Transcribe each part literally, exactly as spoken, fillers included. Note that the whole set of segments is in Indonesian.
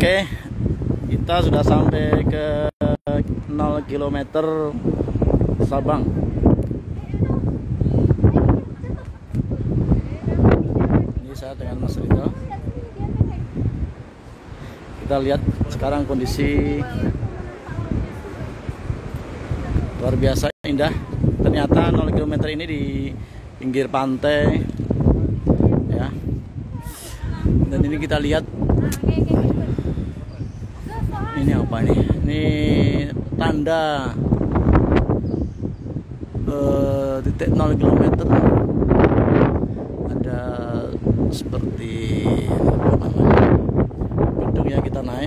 Oke, kita sudah sampai ke nol kilometer Sabang. Ini saya dengan Mas Ridho. Kita lihat sekarang kondisi luar biasa indah. Ternyata nol kilometer ini di pinggir pantai ya. Dan ini kita lihat ini apa ini? Ini tanda uh, titik nol kilometer. Ada seperti apa namanya? Gedung yang kita naik.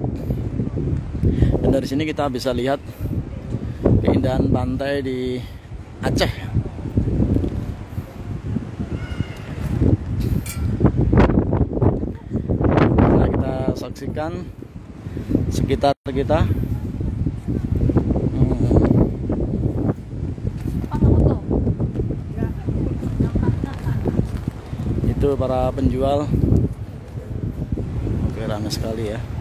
Dan dari sini kita bisa lihat keindahan pantai di Aceh. Nah, kita saksikan sekitar kita. Hmm. Itu para penjual. Oke, ramai sekali ya.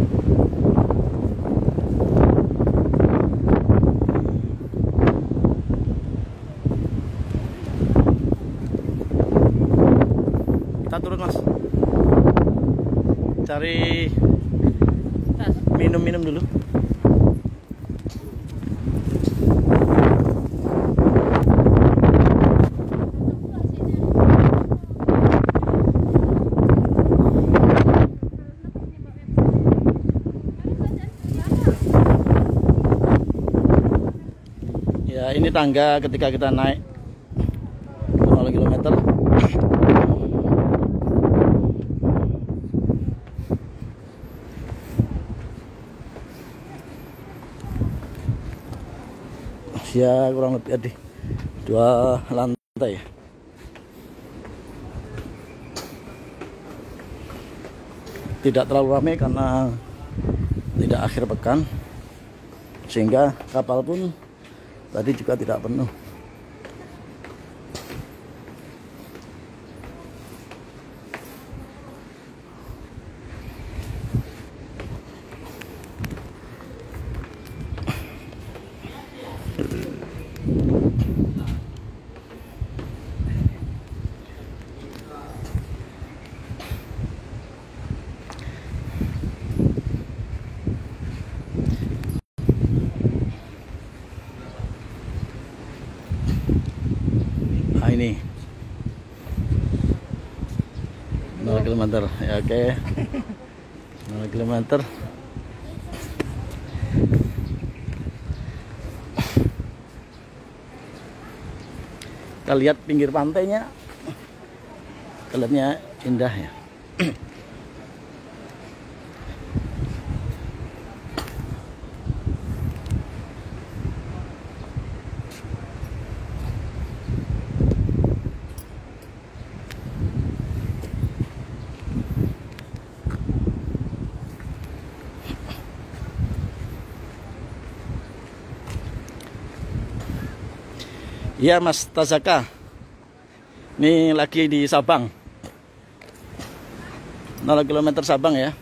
Kita turun, Mas. Cari minum-minum dulu. Ya, ini tangga ketika kita naik nol kilometer. Ya kurang lebih ada dua lantai ya. Tidak terlalu ramai karena tidak akhir pekan, sehingga kapal pun tadi juga tidak penuh. Nah, ini nol kilometer ya. Oke, nol kilometer. Kita lihat pinggir pantainya, kelihatannya indah ya. Iya, Mas Tazaka. Ini lagi di Sabang. nol kilometer Sabang ya.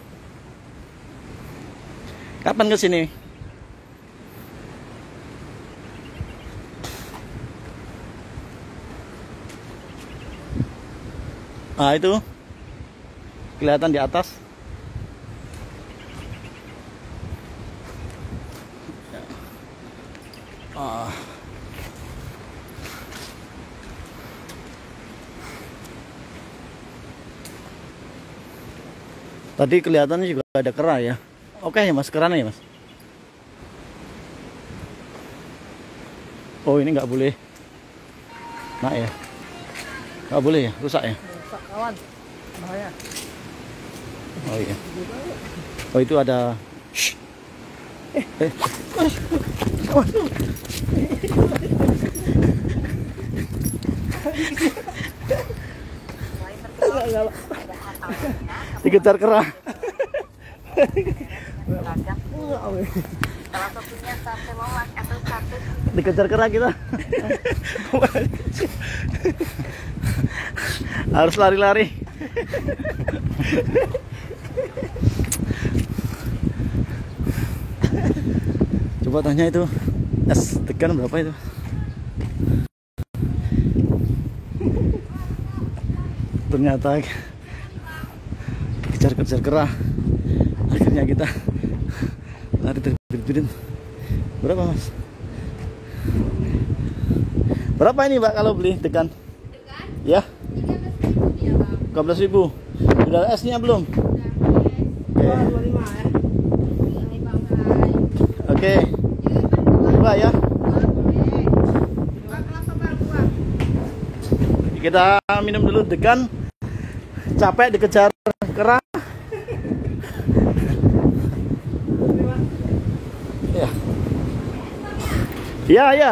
Kapan ke sini? Ah, itu kelihatan di atas. Ah. Tadi kelihatannya juga ada kera ya. Oke ya, Mas, kerana ya, Mas. Oh, ini nggak boleh. Nah ya, nggak boleh ya, rusak ya. Rusak, kawan, bahaya. Oh iya. Oh, itu ada. Eh, eh. Dikejar kera. Dikejar kera kita. Harus lari-lari. Coba tanya itu es degan berapa itu. Ternyata kejar-kejar kerah, akhirnya kita lari terbirit-birit. Berapa mas? Berapa ini mbak kalau beli degan? Degan? Ya. tiga belas ribu. Sudah esnya belum? Oke. Oke. Dua ya. Kita minum dulu degan. Capek dikejar kerah. Ya. Ya ya.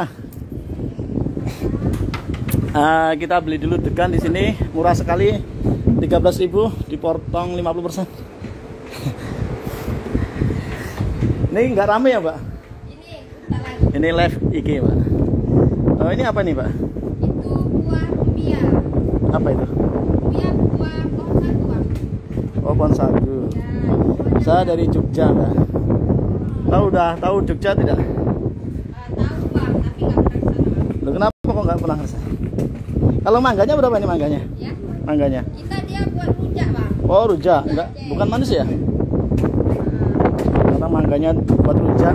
Uh, kita beli dulu degan di sini, murah sekali, tiga belas ribu dipotong lima puluh persen. Ini nggak rame ya, Mbak? Ini ini live I G, Mbak. Oh, ini apa nih, Mbak? Itu buah lumpia. Apa itu? Lumpia buah pohon sagu, Bang. Oh, pohon sagu. Ya, saya dari Jogja, Mbak. Tahu udah tahu Jogja tidak? Uh, tahu, Bang, tapi nggak pernah kesana. Loh, kenapa kok nggak pernah kesana? Kalau mangganya berapa ini mangganya? Ya. Mangganya? Kita dia buat rujak, Bang. Oh, rujak. Enggak, bukan manis ya? Karena mangganya buat rujak.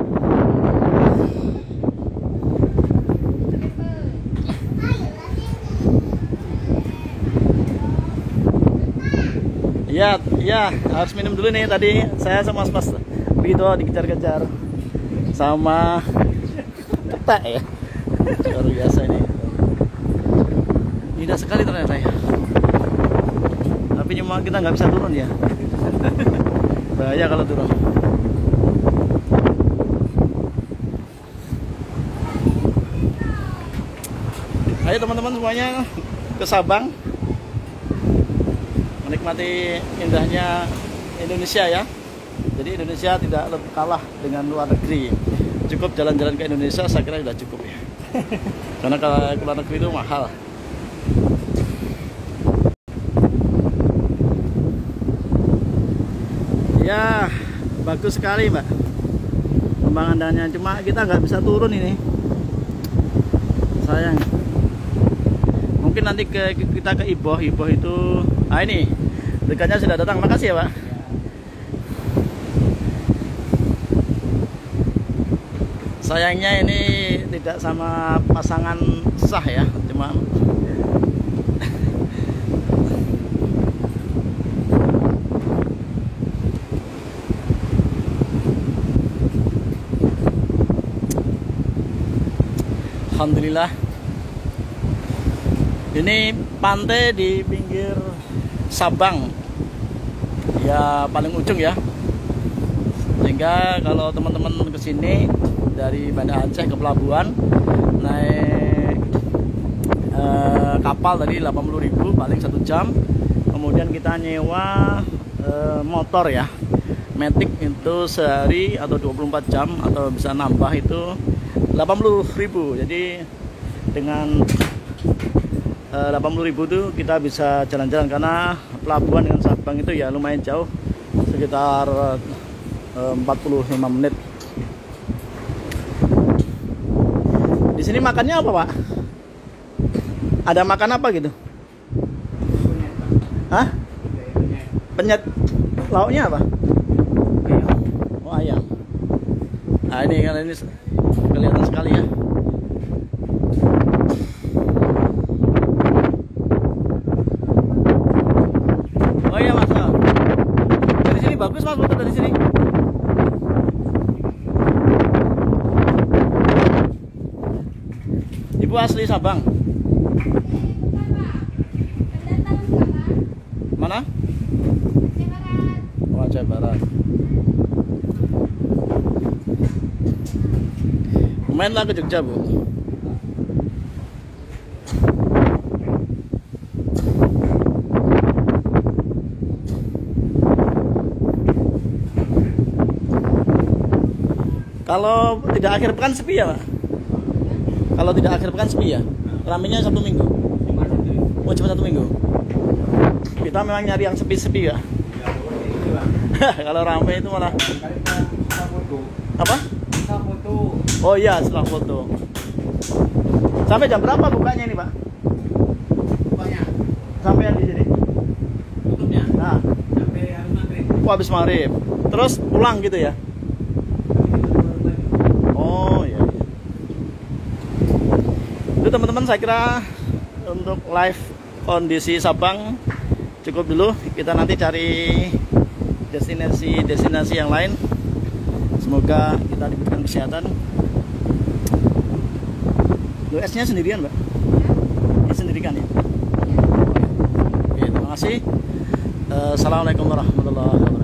Iya, iya, harus minum dulu nih. Tadi saya sama Mas Rito dikejar-kejar sama petak ya. Luar biasa ini. Indah sekali ternyata ya. Tapi cuma kita nggak bisa turun ya. Bahaya kalau turun. Ayo teman-teman semuanya ke Sabang, menikmati indahnya Indonesia ya. Jadi Indonesia tidak kalah dengan luar negeri. Cukup jalan-jalan ke Indonesia saya kira sudah cukup ya. Karena kalau ke luar negeri itu mahal. Ya, bagus sekali mbak pemandangannya, cuma kita nggak bisa turun ini, sayang. Mungkin nanti ke kita ke Iboh, Iboh itu, ah ini dekannya sudah datang, makasih ya pak. Sayangnya ini tidak sama pasangan sah ya, cuma alhamdulillah. Ini pantai di pinggir Sabang ya, paling ujung ya, sehingga kalau teman-teman kesini dari Banda Aceh ke pelabuhan naik eh, kapal tadi delapan puluh ribu paling satu jam, kemudian kita nyewa eh, motor ya Matic itu sehari atau dua puluh empat jam atau bisa nambah itu delapan puluh ribu. Jadi dengan eh, delapan puluh ribu itu kita bisa jalan-jalan, karena pelabuhan dengan Sabang itu ya lumayan jauh, sekitar eh, empat puluh lima menit. Di sini makannya apa pak? Ada makan apa gitu? Hah? Penyet. Lauknya apa? Oh ayam. Nah ini kan ini kelihatan sekali ya. Oh iya mas, dari sini bagus mas, foto dari sini. Ibu asli Sabang. Mana? Oh Aceh Barat. Lumayan lah ke Jogja bu. Kalau tidak akhir pekan sepi ya pak? Kalau tidak akhir pekan sepi ya? Ramenya Sabtu Minggu? Oh cuma satu minggu? Kita memang nyari yang sepi-sepi ya? Kalau rame itu malah apa? Oh iya, setelah foto. Sampai jam berapa bukanya ini, Pak? Bukanya Sampai yang di sini. tutupnya Nah, sampai habis maghrib. oh, habis maghrib. Terus pulang gitu ya? Oh iya. iya. Itu teman-teman, saya kira untuk live kondisi Sabang cukup dulu. Kita nanti cari destinasi-destinasi yang lain. Semoga kita diberikan kesehatan. Lo esnya sendirian, Mbak? Ini sendirikan ya? Oke, terima kasih. Eh, Assalamualaikum warahmatullahi wabarakatuh.